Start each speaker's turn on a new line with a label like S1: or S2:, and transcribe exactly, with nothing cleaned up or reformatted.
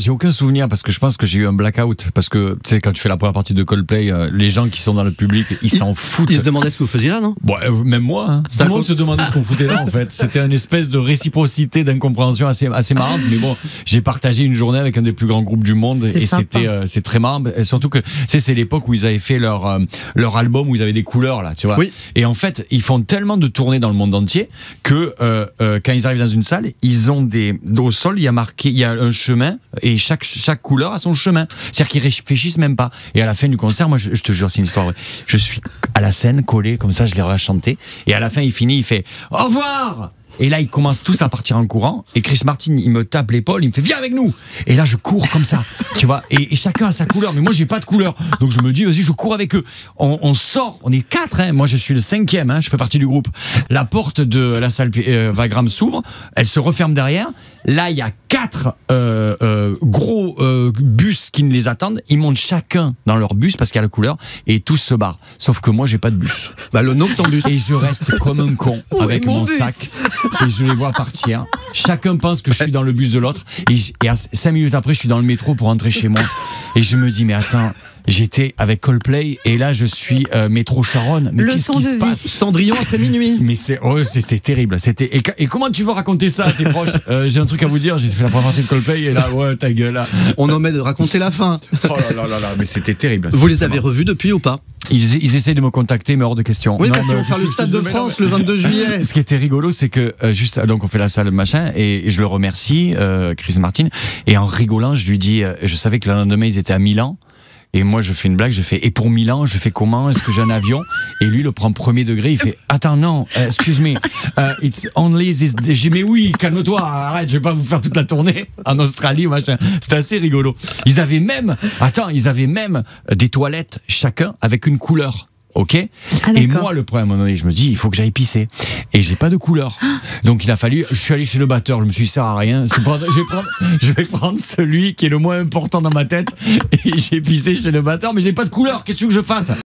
S1: j'ai aucun souvenir parce que je pense que j'ai eu un blackout. Parce que tu sais, quand tu fais la première partie de Coldplay, euh, les gens qui sont dans le public, ils s'en foutent.
S2: Ils se demandaient ce que vous faisiez là, non?
S1: Bon, euh, même moi, hein. Tout le monde se demandait ce qu'on foutait là en fait. C'était une espèce de réciprocité, d'incompréhension assez, assez marrante. Mais bon, j'ai partagé une journée avec un des plus grands groupes du monde et c'était euh, c'est très marrant. Et surtout que c'est l'époque où ils avaient fait leur, euh, leur album où ils avaient des couleurs là, tu vois.
S2: Oui.
S1: Et en fait, ils font tellement de tournées dans le monde entier que euh, euh, quand ils arrivent dans une salle, ils ont des au sol, il y a marqué, il y a un chemin et chaque chaque couleur a son chemin. C'est-à-dire qu'ils réfléchissent même pas. Et à la fin du concert, moi, je, je te jure, c'est une histoire vraie. Je suis à la scène collé comme ça, je les regarde chanter. Et à la fin, il finit, il fait au revoir. Et là, ils commencent tous à partir en courant. Et Chris Martin, il me tape l'épaule, il me fait viens avec nous. Et là, je cours comme ça, tu vois. Et, et chacun a sa couleur. Mais moi, j'ai pas de couleur. Donc je me dis, vas-y, je cours avec eux. On, on sort, on est quatre. Hein. Moi, je suis le cinquième. Hein. Je fais partie du groupe. La porte de la salle euh, Wagram s'ouvre. Elle se referme derrière. Là, il y a quatre euh, euh, gros euh, bus qui les attendent. Ils montent chacun dans leur bus parce qu'il y a la couleur et tous se barrent. Sauf que moi, j'ai pas de bus.
S2: Bah le nom de ton bus.
S1: Et je reste comme un con avec mon, mon sac. Et je les vois partir. Chacun pense que je suis dans le bus de l'autre. Et, et à cinq minutes après, je suis dans le métro pour rentrer chez moi. Et je me dis, mais attends, j'étais avec Coldplay et là, je suis euh, métro Charonne. Mais qu'est-ce qui se passe?
S2: Cendrillon après minuit.
S1: Mais c'est oh, c'était terrible. C'était et, et comment tu veux raconter ça à tes proches? euh, J'ai un truc à vous dire. J'ai fait la première partie de Coldplay et là, ouais, ta gueule. Là.
S2: On omet de raconter la fin.
S1: Oh là là là là. Mais c'était terrible.
S2: Vous les avez revus depuis ou pas?
S1: Ils, ils essayent de me contacter, mais hors de question.
S2: Oui,
S1: non,
S2: parce qu'ils vont faire le Stade de France le vingt-deux juillet.
S1: Ce qui était rigolo, c'est que euh, juste donc on fait la salle machin et, et je le remercie, euh, Chris Martin, et en rigolant, je lui dis, euh, je savais que le lendemain ils étaient à Milan. Et moi, je fais une blague, je fais, et pour Milan, je fais comment? Est-ce que j'ai un avion? Et lui, le prend premier degré, il fait, attends, non, uh, excuse me, uh, it's only this. J'ai dit, mais oui, calme-toi, arrête, je vais pas vous faire toute la tournée en Australie, machin. C'était assez rigolo. Ils avaient même, attends, ils avaient même des toilettes, chacun, avec une couleur. Ok.
S3: Ah,
S1: et moi, le problème, à un moment donné, je me dis, il faut que j'aille pisser. Et j'ai pas de couleur. Donc, il a fallu, je suis allé chez le batteur, je me suis dit, ça sert à rien. C'est pas, je, vais prendre, je vais prendre celui qui est le moins important dans ma tête. Et j'ai pissé chez le batteur, mais j'ai pas de couleur. Qu'est-ce que tu veux que je fasse?